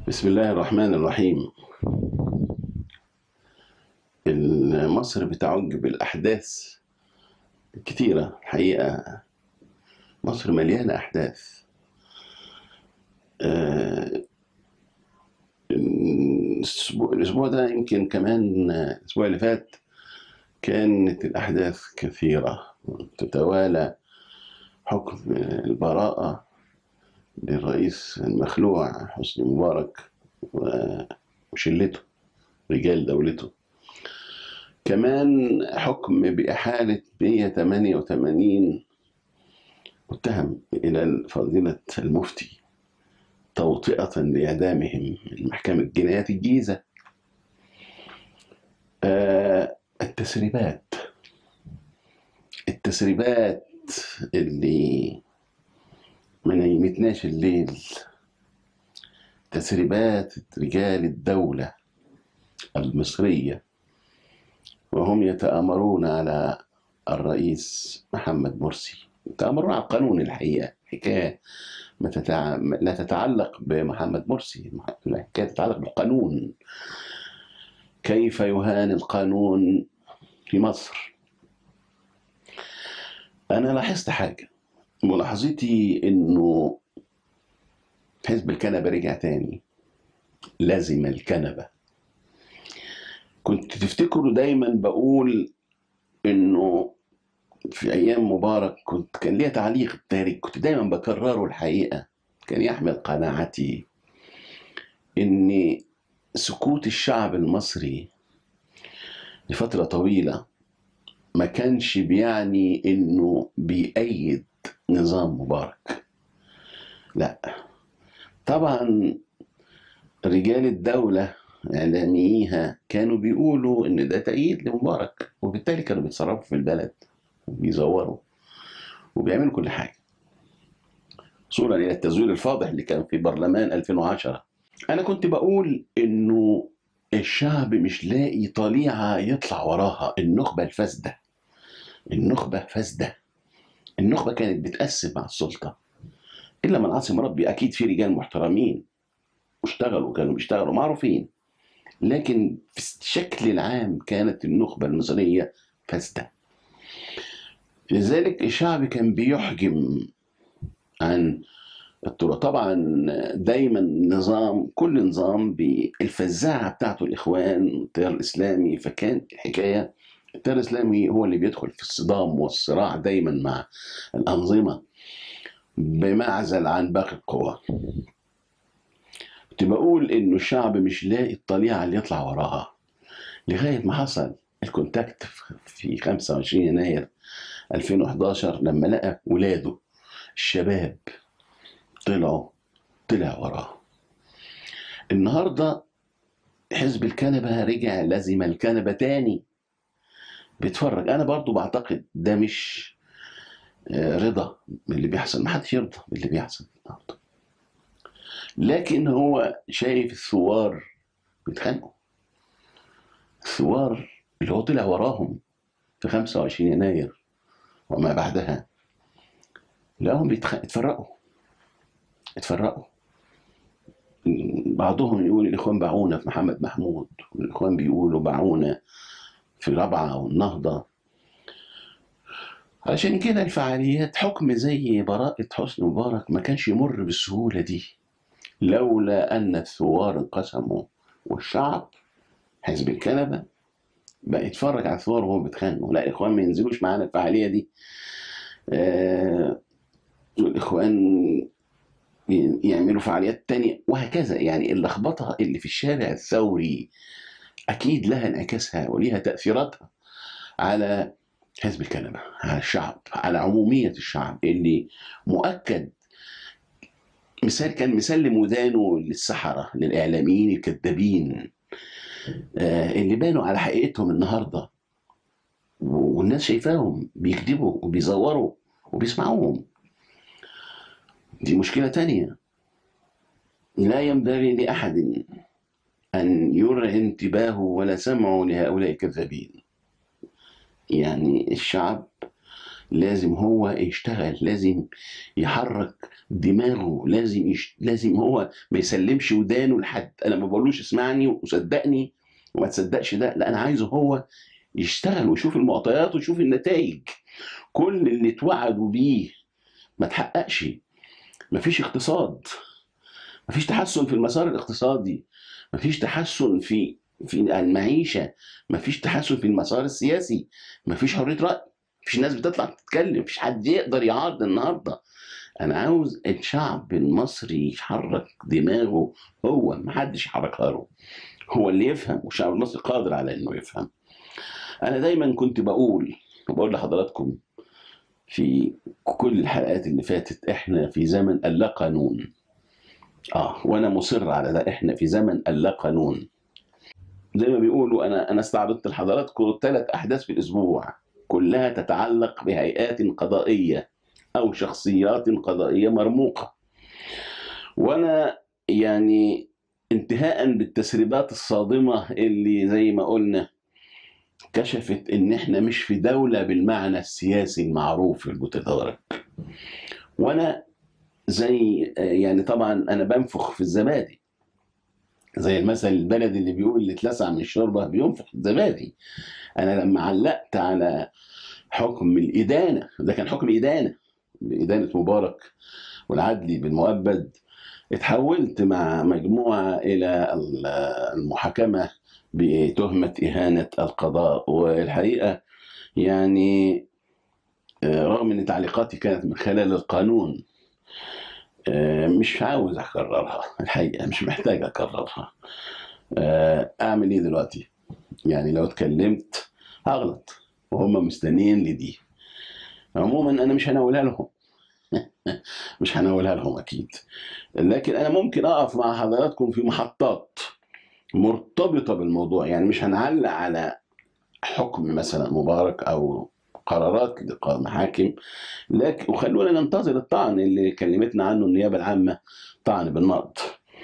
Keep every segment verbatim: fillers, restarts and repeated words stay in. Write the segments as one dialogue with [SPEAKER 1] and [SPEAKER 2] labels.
[SPEAKER 1] بسم الله الرحمن الرحيم. مصر بتعج بالأحداث كتيرة الحقيقة. مصر مليانة أحداث. آه، الأسبوع الأسبوع ده يمكن كمان الأسبوع اللي فات كانت الأحداث كثيرة تتوالى. حكم البراءة للرئيس المخلوع حسني مبارك وشلته رجال دولته. كمان حكم بإحالة مئة وثمانية وثمانين متهم إلى فضيلة المفتي توطئة لإعدامهم من محكمة جنايات الجيزة. آه التسريبات التسريبات اللي ما نيمتناش الليل، تسريبات رجال الدولة المصرية وهم يتآمرون على الرئيس محمد مرسي، يتآمرون على القانون. الحقيقة حكاية ما تتع... لا تتعلق بمحمد مرسي، الحكاية تتعلق بالقانون. كيف يهان القانون في مصر؟ أنا لاحظت حاجة، ملاحظتي إنه حزب الكنبة رجع تاني، لازم الكنبة. كنت تفتكروا دايما بقول إنه في أيام مبارك كنت كان ليا تعليق تاريخ كنت دايما بكرره. الحقيقة كان يحمل قناعتي إن سكوت الشعب المصري لفترة طويلة ما كانش بيعني إنه بيأيد نظام مبارك. لا طبعا، رجال الدولة إعلامييها كانوا بيقولوا إن ده تأييد لمبارك، وبالتالي كانوا بيتصرفوا في البلد وبيزوروا وبيعملوا كل حاجة، وصولا إلى التزوير الفاضح اللي كان في برلمان ألفين وعشرة. أنا كنت بقول إنه الشعب مش لاقي طليعة يطلع وراها. النخبة الفاسدة، النخبة فاسدة. النخبة كانت بتقسم مع السلطة، إلا من عاصم ربي. أكيد في رجال محترمين واشتغلوا، كانوا بيشتغلوا معروفين، لكن في الشكل العام كانت النخبة المصرية فاسدة. لذلك الشعب كان بيحجم عن التراث. طبعا دايما نظام، كل نظام بالفزاعة بتاعته الإخوان والتيار الإسلامي، فكان الحكاية التيار الإسلامي هو اللي بيدخل في الصدام والصراع دايما مع الأنظمة بمعزل عن باقي القوى. كنت بقول إنه الشعب مش لاقي الطليعة اللي يطلع وراها، لغاية ما حصل الكونتاكت في خمسة وعشرين يناير ألفين وحداشر لما لقى ولاده الشباب طلعوا طلع وراه. النهارده حزب الكنبة رجع لازم الكنبة تاني بيتفرج. أنا برضو بعتقد ده مش رضا من اللي بيحصل، محدش يرضى باللي بيحصل النهارده، لكن هو شايف الثوار بيتخانقوا. الثوار اللي هو طلع وراهم في خمسة وعشرين يناير وما بعدها، لقاهم بيتفرقوا اتفرقوا. بعضهم يقول الإخوان باعونا في محمد محمود، والإخوان بيقولوا باعونا في رابعة والنهضة. علشان كده الفعاليات، حكم زي براءة حسني مبارك ما كانش يمر بالسهولة دي لولا أن الثوار انقسموا، والشعب حزب الكنبة بقى يتفرج على الثوار وهم بيتخانقوا. لا، الإخوان ما ينزلوش معانا الفعالية دي. آه الإخوان يعملوا فعاليات تانية وهكذا. يعني اللخبطة اللي في الشارع الثوري أكيد لها انعكاسها وليها تأثيراتها على حزب الكنبة، على الشعب، على عمومية الشعب اللي مؤكد. مثال كان مسلم ودانه للسحرة، للإعلاميين الكذابين آه اللي بانوا على حقيقتهم النهاردة، والناس شايفاهم بيكذبوا وبيزوروا وبيسمعوهم. دي مشكلة تانية. لا ينبغي لأحد أن يرى انتباهه ولا سمعه لهؤلاء الكذابين. يعني الشعب لازم هو يشتغل، لازم يحرك دماغه، لازم يش... لازم هو ما يسلمش ودانه لحد. انا ما بقولوش اسمعني وصدقني وما تصدقش، ده لا، انا عايزه هو يشتغل ويشوف المعطيات ويشوف النتائج. كل اللي اتوعدوا بيه ما تحققش. مفيش اقتصاد، مفيش تحسن في المسار الاقتصادي، مفيش تحسن في في المعيشة، مفيش تحسن في المسار السياسي، مفيش حرية رأي، مفيش ناس بتطلع تتكلم، مفيش حد يقدر يعارض النهارده. انا عاوز الشعب المصري يحرك دماغه، هو محدش يحركها له، هو اللي يفهم، والشعب المصري قادر على انه يفهم. انا دايما كنت بقول وبقول لحضراتكم في كل الحلقات اللي فاتت، احنا في زمن اللا قانون. اه وانا مصر على ده، احنا في زمن اللا قانون. زي ما بيقولوا، انا انا استعرضت لحضراتكم ثلاث احداث في الاسبوع، كلها تتعلق بهيئات قضائيه او شخصيات قضائيه مرموقه. وانا يعني انتهاء بالتسريبات الصادمه اللي زي ما قلنا كشفت ان احنا مش في دوله بالمعنى السياسي المعروف المتدارك. وانا زي يعني طبعا انا بنفخ في الزبادي، زي المثل البلدي اللي بيقول اللي اتلسع من الشوربه بينفخ الزبادي. انا لما علقت على حكم الادانه، ده كان حكم ادانه بادانه مبارك والعدلي بالمؤبد، اتحولت مع مجموعه الى المحاكمه بتهمه اهانه القضاء. والحقيقه يعني رغم ان تعليقاتي كانت من خلال القانون، مش عاوز اكررها، الحقيقه مش محتاج اكررها. اعمل ايه دلوقتي؟ يعني لو اتكلمت هغلط وهم مستنيين لدي. عموما انا مش هناولها لهم مش هناولها لهم اكيد، لكن انا ممكن اقف مع حضراتكم في محطات مرتبطه بالموضوع. يعني مش هنعلق على حكم مثلا مبارك او قرارات محاكم، لكن وخلونا ننتظر الطعن اللي كلمتنا عنه النيابه العامه، طعن بالنقض.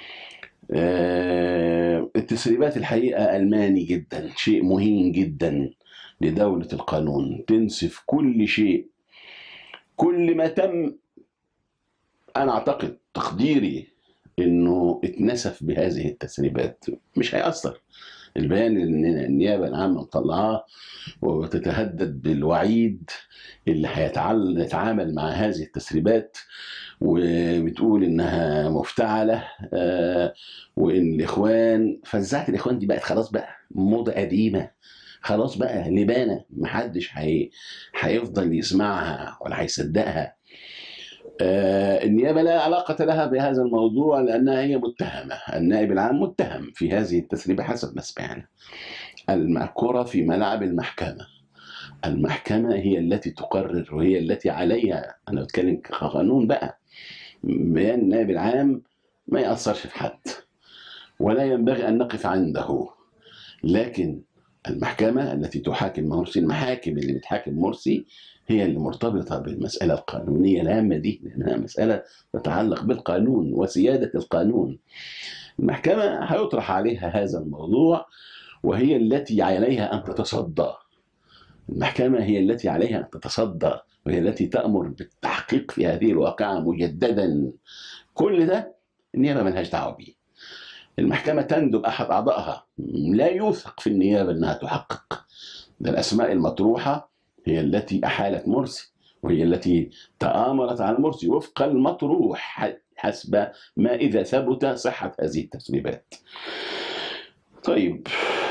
[SPEAKER 1] آه، التسريبات الحقيقة ألماني جدا، شيء مهين جدا لدولة القانون، تنسف كل شيء. كل ما تم، أنا أعتقد تقديري إنه اتنسف بهذه التسريبات، مش هيأثر. البيان اللي النيابة العامة مطلعاه وتتهدد بالوعيد اللي هيتعامل مع هذه التسريبات، وبتقول انها مفتعله، آه وان الاخوان فزعت الاخوان دي بقت خلاص بقى موضه قديمه، خلاص بقى لبانه، محدش هي هيفضل يسمعها ولا هيصدقها. آه النيابه لا علاقه لها بهذا الموضوع لانها هي متهمه، النائب العام متهم في هذه التسريبه حسب ما سمعنا. الكرة في ملعب المحكمه، المحكمه هي التي تقرر وهي التي عليها، انا بتكلم كقانون بقى، بيان النائب العام ما يأثرش في حد ولا ينبغي أن نقف عنده. لكن المحكمة التي تحاكم مرسي، المحاكم اللي بتحاكم مرسي هي اللي مرتبطة بالمسألة القانونية الهامة دي، لأنها مسألة تتعلق بالقانون وسيادة القانون. المحكمة هيطرح عليها هذا الموضوع، وهي التي عليها أن تتصدى. المحكمة هي التي عليها أن تتصدى، وهي التي تأمر بالتحقيق في هذه الواقعة مجددا. كل ده النيابة ملهاش دعوة بيه. المحكمة تندب أحد أعضائها، لا يوثق في النيابة أنها تحقق. ده الأسماء المطروحة هي التي أحالت مرسي، وهي التي تآمرت على مرسي وفق المطروح حسب ما إذا ثبت صحة هذه التسريبات. طيب،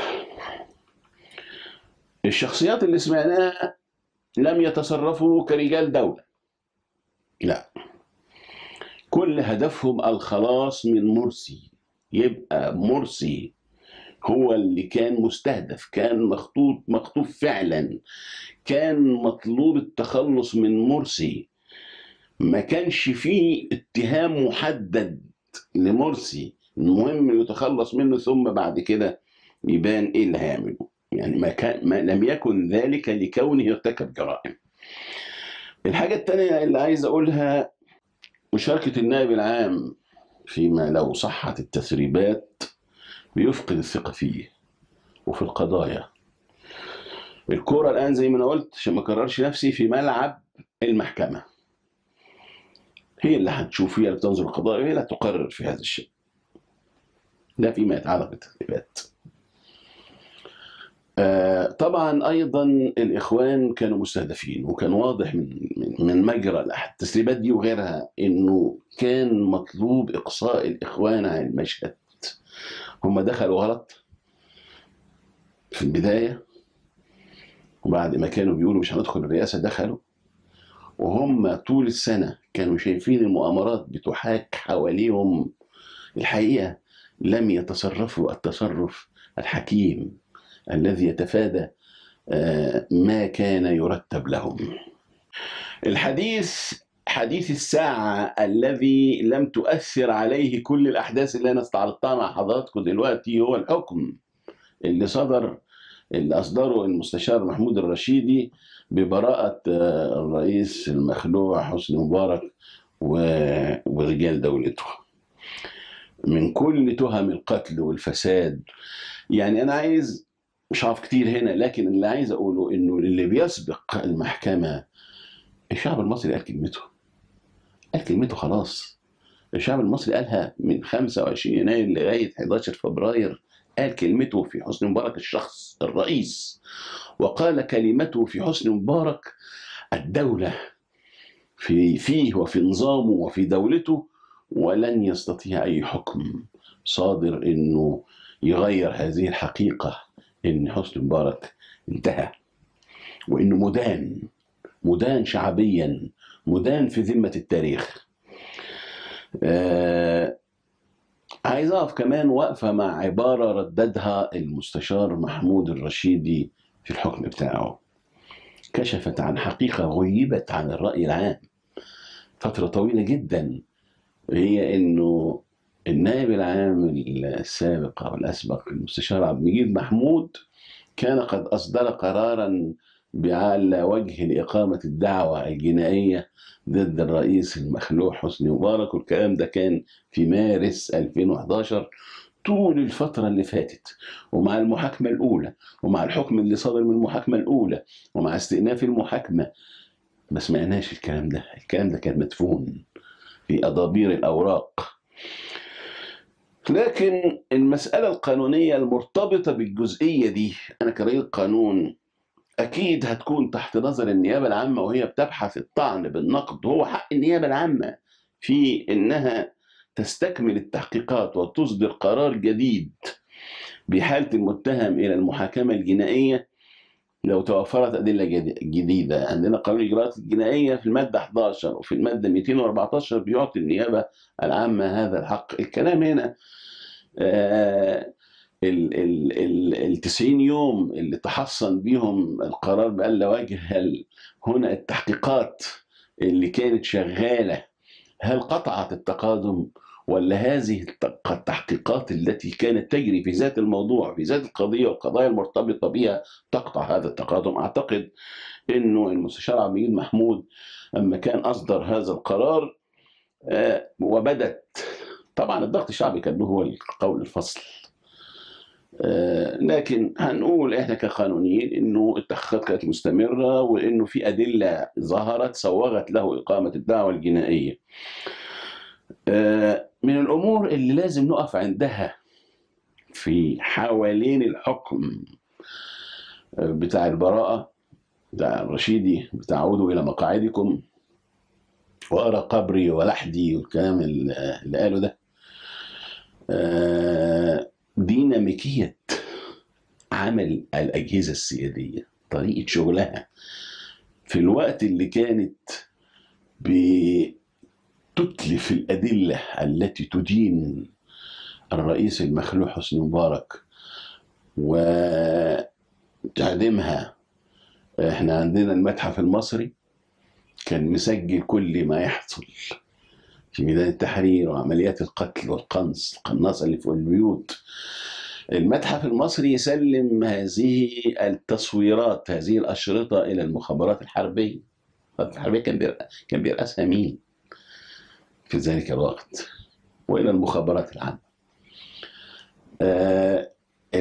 [SPEAKER 1] الشخصيات اللي سمعناها لم يتصرفوا كرجال دولة، لا، كل هدفهم الخلاص من مرسي. يبقى مرسي هو اللي كان مستهدف، كان مخطوط مخطوف فعلا، كان مطلوب التخلص من مرسي. ما كانش فيه اتهام محدد لمرسي، المهم يتخلص منه ثم بعد كده يبان ايه اللي هيعمله. يعني ما كان ما لم يكن ذلك لكونه ارتكب جرائم. الحاجة الثانية اللي عايز اقولها، مشاركة النائب العام فيما لو صحت التسريبات بيفقد الثقة فيه وفي القضايا. الكرة الآن زي ما أنا قلت عشان ما أكررش نفسي في ملعب المحكمة هي اللي هتشوف، هي اللي بتنظر القضاء، هي اللي تقرر في هذا الشيء. ده فيما يتعلق بالتدريبات. آه طبعا ايضا الاخوان كانوا مستهدفين، وكان واضح من من, من مجرى التسريبات دي وغيرها انه كان مطلوب اقصاء الاخوان عن المشهد. هم دخلوا غلط في البدايه، وبعد ما كانوا بيقولوا مش هندخل الرئاسه دخلوا، وهم طول السنه كانوا شايفين المؤامرات بتحاك حواليهم. الحقيقه لم يتصرفوا التصرف الحكيم الذي يتفادى ما كان يرتب لهم. الحديث حديث الساعة الذي لم تؤثر عليه كل الأحداث اللي أنا استعرضتها مع حضراتكم دلوقتي هو الحكم اللي صدر، اللي أصدره المستشار محمود الرشيدي ببراءة الرئيس المخلوع حسني مبارك ورجال دولته من كل تهم القتل والفساد. يعني أنا عايز مش عارف كتير هنا، لكن اللي عايز أقوله إنه اللي بيسبق المحكمة الشعب المصري قال كلمته، قال كلمته خلاص. الشعب المصري قالها من خمسة وعشرين يناير لغاية حداشر فبراير، قال كلمته في حسني مبارك الشخص الرئيس، وقال كلمته في حسني مبارك الدولة في فيه وفي نظامه وفي دولته، ولن يستطيع أي حكم صادر إنه يغير هذه الحقيقة، إن حسني مبارك انتهى، وإنه مدان مدان شعبيا، مدان في ذمة التاريخ. آه عايز أقف كمان وقفة مع عبارة رددها المستشار محمود الرشيدي في الحكم بتاعه، كشفت عن حقيقة غيبت عن الرأي العام فترة طويلة جدا، هي إنه النائب العام السابق أو الأسبق المستشار عبد المجيد محمود كان قد أصدر قرارا على وجه لإقامة الدعوة الجنائية ضد الرئيس المخلوع حسني مبارك، والكلام ده كان في مارس ألفين وحداشر. طول الفترة اللي فاتت ومع المحاكمة الأولى ومع الحكم اللي صدر من المحاكمة الأولى ومع استئناف المحاكمة ما سمعناش الكلام ده. الكلام ده كان مدفون في أضابير الأوراق. لكن المسألة القانونية المرتبطة بالجزئية دي، أنا كرئيس قانون أكيد هتكون تحت نظر النيابة العامة وهي بتبحث الطعن بالنقد. هو حق النيابة العامة في إنها تستكمل التحقيقات وتصدر قرار جديد بحالة المتهم إلى المحاكمة الجنائية لو توفرت أدلة جديدة. عندنا قانون الإجراءات الجنائية في المادة حداشر وفي المادة مئتين وأربعتاشر بيعطي النيابة العامة هذا الحق. الكلام هنا آه التسعين يوم اللي تحصن بيهم القرار بألا وجه، هل هنا التحقيقات اللي كانت شغالة هل قطعت التقادم، ولا هذه التحقيقات التي كانت تجري في ذات الموضوع في ذات القضية والقضايا المرتبطة بها تقطع هذا التقادم؟ أعتقد أنه المستشار عبد المجيد محمود لما كان أصدر هذا القرار آه وبدت طبعا الضغط الشعبي كان له هو القول الفصل، آه لكن هنقول احنا كقانونيين انه التحقيقات كانت مستمره وانه في ادله ظهرت سوغت له اقامه الدعوه الجنائيه. آه من الامور اللي لازم نقف عندها في حوالين الحكم بتاع البراءه بتاع الرشيدي بتاع عودوا الى مقاعدكم وارى قبري ولحدي والكلام اللي قاله ده، آه ديناميكيه عمل الأجهزة السيادية، طريقة شغلها في الوقت اللي كانت بتتلف الأدلة التي تدين الرئيس المخلوع حسني مبارك وتعدمها. احنا عندنا المتحف المصري كان مسجل كل ما يحصل في ميدان التحرير وعمليات القتل والقنص القناصة اللي فوق البيوت. المتحف المصري يسلم هذه التصويرات هذه الأشرطة إلى المخابرات الحربية. الحربية كان كان بيرأسها مين في ذلك الوقت؟ وإلى المخابرات العامة. آه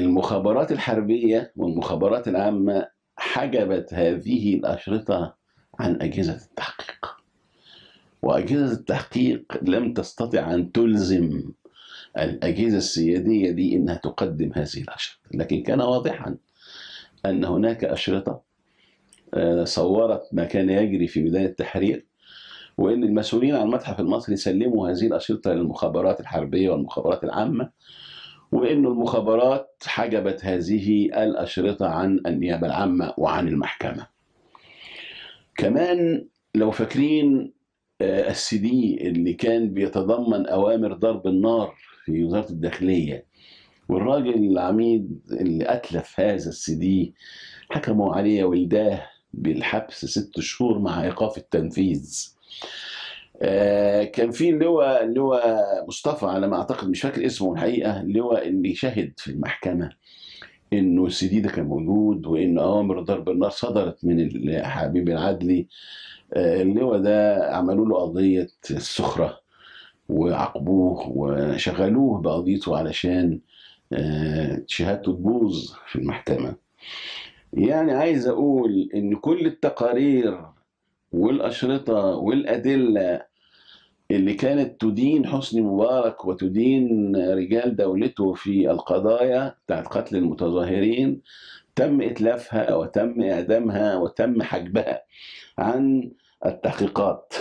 [SPEAKER 1] المخابرات الحربية والمخابرات العامة حجبت هذه الأشرطة عن أجهزة التحقيق، وأجهزة التحقيق لم تستطع أن تلزم الأجهزة السيادية دي إنها تقدم هذه الأشرطة، لكن كان واضحا أن هناك أشرطة صورت ما كان يجري في ميدان التحرير، وإن المسؤولين عن المتحف المصري سلموا هذه الأشرطة للمخابرات الحربية والمخابرات العامة، وإن المخابرات حجبت هذه الأشرطة عن النيابة العامة وعن المحكمة. كمان لو فاكرين السي دي اللي كان بيتضمن أوامر ضرب النار في وزارة الداخلية، والراجل العميد اللي أتلف هذا السي دي حكموا عليه ولداه بالحبس ست شهور مع إيقاف التنفيذ. آه كان في اللواء اللواء مصطفى على ما أعتقد، مش فاكر اسمه الحقيقة، اللواء اللي شهد في المحكمة إنه السي دي ده كان موجود، وإن أوامر ضرب النار صدرت من حبيب العدلي. آه اللواء ده عملوا له قضية السخرة وعاقبوه وشغلوه بقضيته علشان آه شهادته تبوظ في المحكمة. يعني عايز أقول إن كل التقارير والأشرطة والأدلة اللي كانت تدين حسني مبارك وتدين رجال دولته في القضايا بتاعت قتل المتظاهرين تم إتلافها وتم إعدامها وتم حجبها عن التحقيقات.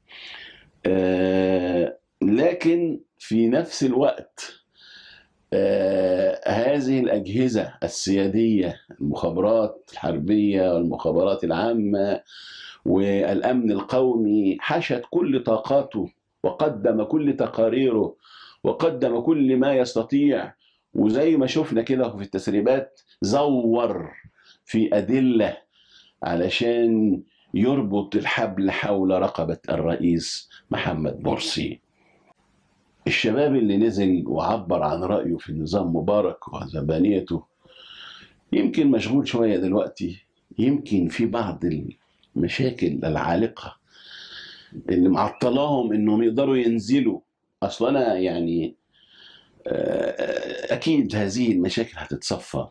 [SPEAKER 1] آه لكن في نفس الوقت آه هذه الأجهزة السيادية، المخابرات الحربية والمخابرات العامة والأمن القومي، حشد كل طاقاته وقدم كل تقاريره وقدم كل ما يستطيع، وزي ما شفنا كده في التسريبات زور في أدلة علشان يربط الحبل حول رقبة الرئيس محمد مرسي. الشباب اللي نزل وعبر عن رأيه في النظام مبارك وزبانيته يمكن مشغول شوية دلوقتي، يمكن في بعض المشاكل العالقة اللي معطلاهم انهم يقدروا ينزلوا. اصلا انا يعني اكيد هذه المشاكل هتتصفى.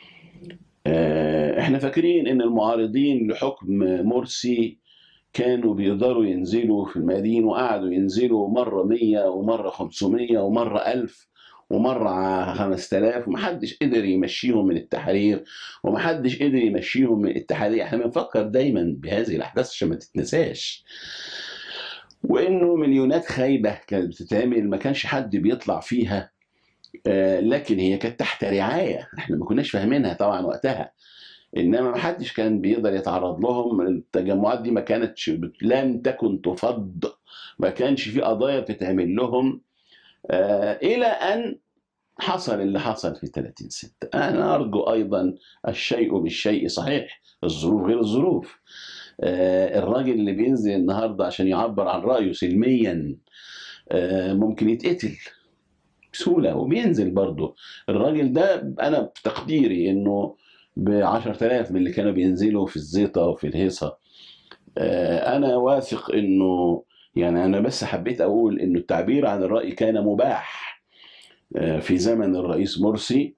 [SPEAKER 1] احنا فاكرين ان المعارضين لحكم مرسي كانوا بيقدروا ينزلوا في الميادين، وقعدوا ينزلوا مرة مية ومرة خمسمية ومرة ألف ومرة خمسة آلاف، ومحدش قدر يمشيهم من التحرير ومحدش قدر يمشيهم من الاتحادية. احنا بنفكر دايما بهذه الأحداث عشان ما تتنساش، وإنه مليونات خايبة كانت بتتعمل ما كانش حد بيطلع فيها، آه لكن هي كانت تحت رعاية احنا ما كناش فاهمينها طبعا وقتها، انما ما حدش كان بيقدر يتعرض لهم. التجمعات دي ما كانتش لم تكن تفض، ما كانش في قضايا بتتعمل لهم، آه الى ان حصل اللي حصل في ثلاثين ستة. انا ارجو ايضا الشيء بالشيء صحيح، الظروف غير الظروف. آه الراجل اللي بينزل النهارده عشان يعبر عن رايه سلميا آه ممكن يتقتل بسهوله وبينزل برضه. الراجل ده انا بتقديري انه بعشرة آلاف من اللي كانوا بينزلوا في الزيطة وفي الهيصة. أنا واثق إنه يعني أنا بس حبيت أقول إنه التعبير عن الرأي كان مباح في زمن الرئيس مرسي.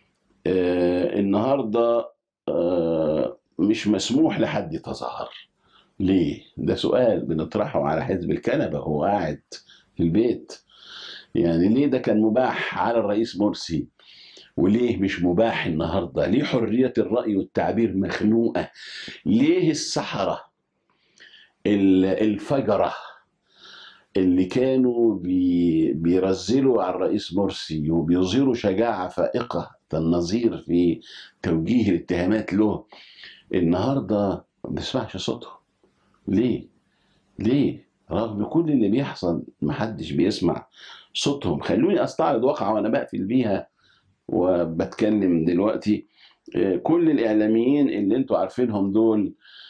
[SPEAKER 1] النهاردة مش مسموح لحد يتظاهر. ليه؟ ده سؤال بنطرحه على حزب الكنبة وهو قاعد في البيت. يعني ليه ده كان مباح على الرئيس مرسي وليه مش مباح النهارده؟ ليه حرية الرأي والتعبير مخنوقة؟ ليه السحرة الفجرة اللي كانوا بي بيرزلوا على الرئيس مرسي وبيظهروا شجاعة فائقة النظير في توجيه الاتهامات له، النهارده ما بنسمعش صوتهم؟ ليه؟ ليه؟ رغم كل اللي بيحصل محدش بيسمع صوتهم. خلوني استعرض واقعة وانا بقفل بيها وبتكلم دلوقتي. كل الإعلاميين اللي انتوا عارفينهم دول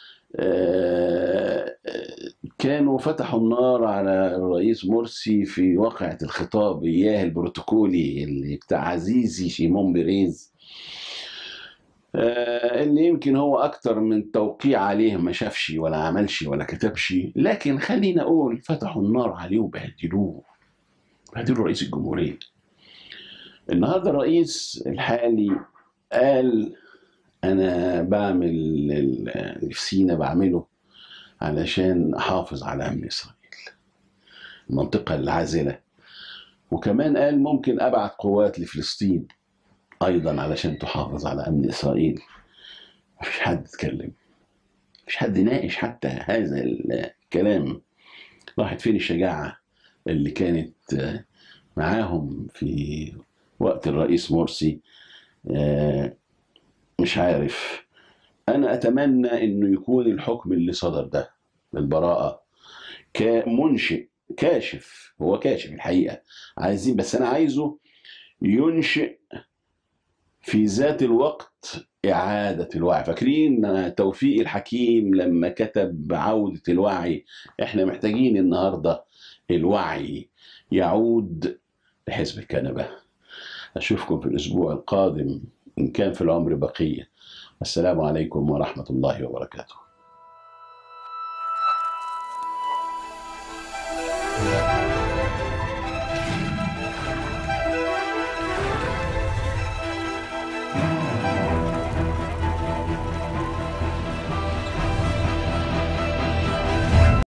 [SPEAKER 1] كانوا فتحوا النار على الرئيس مرسي في واقعة الخطاب إياه البروتوكولي اللي بتاع عزيزي شيمون بيريز، اللي يمكن هو أكتر من توقيع عليه ما شافش ولا عملش ولا كتبش، لكن خلينا أقول فتحوا النار عليه وبهدلوه، بهدلوا رئيس الجمهورية. النهارده الرئيس الحالي قال أنا بعمل اللي في سينا بعمله علشان أحافظ على أمن إسرائيل، المنطقة العازلة. وكمان قال ممكن أبعت قوات لفلسطين أيضا علشان تحافظ على أمن إسرائيل. مفيش حد اتكلم، مفيش حد ناقش حتى هذا الكلام. راحت فين الشجاعة اللي كانت معاهم في وقت الرئيس مرسي؟ مش عارف. أنا أتمنى إنه يكون الحكم اللي صدر ده بالبراءة كمنشئ كاشف، هو كاشف الحقيقة، عايزين بس أنا عايزه ينشئ في ذات الوقت إعادة الوعي. فاكرين توفيق الحكيم لما كتب عودة الوعي؟ إحنا محتاجين النهاردة الوعي يعود لحزب الكنبة. أشوفكم في الأسبوع القادم إن كان في العمر بقية. السلام عليكم ورحمة الله وبركاته.